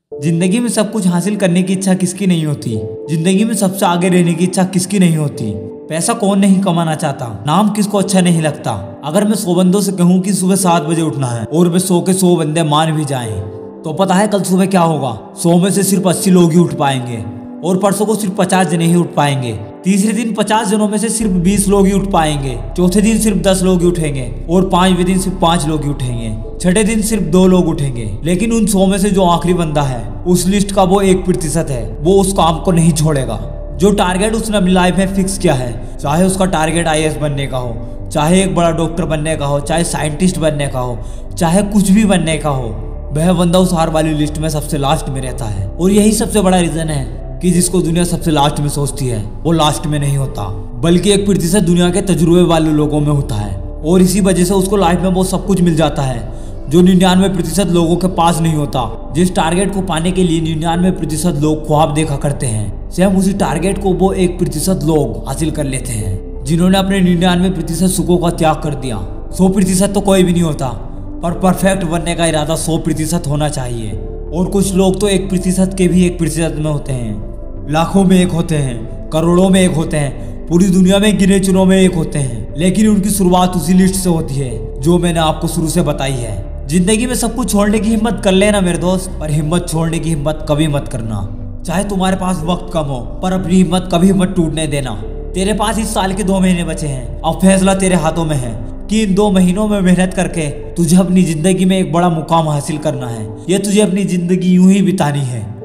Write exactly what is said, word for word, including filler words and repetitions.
जिंदगी में सब कुछ हासिल करने की इच्छा किसकी नहीं होती। जिंदगी में सबसे आगे रहने की इच्छा किसकी नहीं होती। पैसा कौन नहीं कमाना चाहता, नाम किसको अच्छा नहीं लगता। अगर मैं सौ बंदों से कहूँ कि सुबह सात बजे उठना है और वे सौ के सौ बंदे मान भी जाएं, तो पता है कल सुबह क्या होगा। सौ में से सिर्फ अस्सी लोग ही उठ पाएंगे और परसों को सिर्फ पचास जने ही उठ पाएंगे। तीसरे दिन पचास जनों में से सिर्फ बीस लोग ही उठ पाएंगे। चौथे दिन सिर्फ दस लोग ही उठेंगे और पांचवें दिन सिर्फ पांच लोग ही उठेंगे। छठे दिन सिर्फ दो लोग उठेंगे। लेकिन उन सौ में से जो आखिरी बंदा है उस लिस्ट का वो एक प्रतिशत है, वो उस काम को नहीं छोड़ेगा। जो टारगेट उसने अपनी लाइफ में फिक्स किया है, चाहे उसका टारगेट आई ए एस बनने का हो, चाहे एक बड़ा डॉक्टर बनने का हो, चाहे साइंटिस्ट बनने का हो, चाहे कुछ भी बनने का हो, वह बंदा उस हार वाली लिस्ट में सबसे लास्ट में रहता है। और यही सबसे बड़ा रीजन है कि जिसको दुनिया सबसे लास्ट में सोचती है वो लास्ट में नहीं होता, बल्कि एक प्रतिशत दुनिया के तजुर्बे वाले लोगों में होता है। और इसी वजह से उसको लाइफ में वो सब कुछ मिल जाता है जो निन्यानवे प्रतिशत लोगों के पास नहीं होता। जिस टारगेट को पाने के लिए निन्यानवे प्रतिशत लोग ख्वाब देखा करते हैं, सेम उसी टारगेट को वो एक प्रतिशत लोग हासिल कर लेते हैं जिन्होंने अपने निन्यानवे प्रतिशत सुखों का त्याग कर दिया। सौ प्रतिशत तो कोई भी नहीं होता, पर परफेक्ट बनने का इरादा सौ प्रतिशत होना चाहिए। और कुछ लोग तो एक प्रतिशत के भी एक प्रतिशत में होते हैं, लाखों में एक होते हैं, करोड़ों में एक होते हैं, पूरी दुनिया में गिने चुनों में एक होते हैं। लेकिन उनकी शुरुआत उसी लिस्ट से होती है जो मैंने आपको शुरू से बताई है। जिंदगी में सब कुछ छोड़ने की हिम्मत कर लेना मेरे दोस्त, पर हिम्मत छोड़ने की हिम्मत कभी मत करना। चाहे तुम्हारे पास वक्त कम हो, पर अपनी हिम्मत कभी मत टूटने देना। तेरे पास इस साल के दो महीने बचे हैं, अब फैसला तेरे हाथों में है कि इन दो महीनों में मेहनत करके तुझे अपनी जिंदगी में एक बड़ा मुकाम हासिल करना है, या तुझे अपनी जिंदगी यूं ही बितानी है।